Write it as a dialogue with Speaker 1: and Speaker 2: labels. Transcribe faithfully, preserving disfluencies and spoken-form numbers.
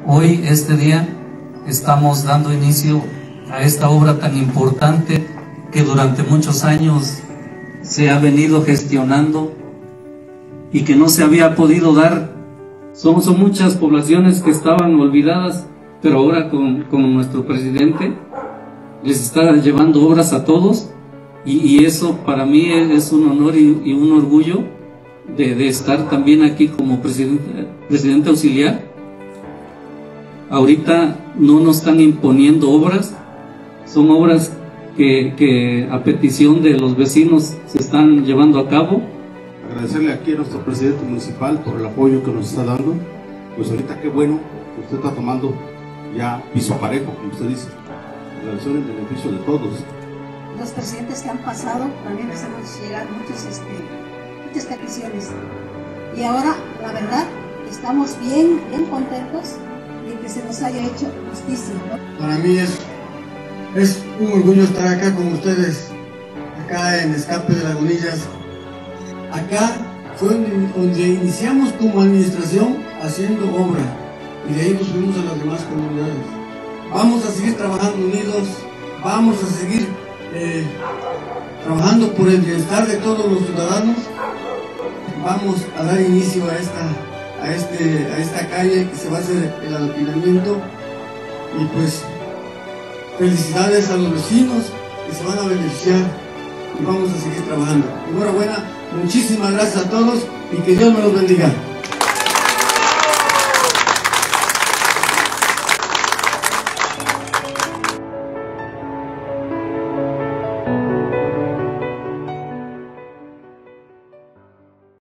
Speaker 1: Hoy, este día, estamos dando inicio a esta obra tan importante que durante muchos años se ha venido gestionando y que no se había podido dar. Son, son muchas poblaciones que estaban olvidadas, pero ahora con, con nuestro presidente les está llevando obras a todos, y, y eso para mí es un honor y, y un orgullo de, de estar también aquí como presidente, presidente auxiliar. Ahorita no nos están imponiendo obras, son obras que, que a petición de los vecinos se están llevando a cabo.
Speaker 2: Agradecerle aquí a nuestro presidente municipal por el apoyo que nos está dando. Pues ahorita qué bueno que usted está tomando ya piso parejo, como usted dice, la versión en beneficio de todos.
Speaker 3: Los presidentes que han pasado también nos hemos llegado muchos, este, muchas peticiones, y ahora la verdad estamos bien, bien contentos de que se nos haya hecho justicia, ¿no?
Speaker 4: Para mí es, es un orgullo estar acá con ustedes, acá en Escape de Lagunillas. Acá fue donde, donde iniciamos como administración haciendo obra, y de ahí nos fuimos a las demás comunidades. Vamos a seguir trabajando unidos, vamos a seguir eh, trabajando por el bienestar de todos los ciudadanos. Vamos a dar inicio a esta, a, este, a esta calle que se va a hacer el alpinamiento, y pues felicidades a los vecinos que se van a beneficiar, y vamos a seguir trabajando. Enhorabuena, muchísimas gracias a todos y que Dios me los bendiga.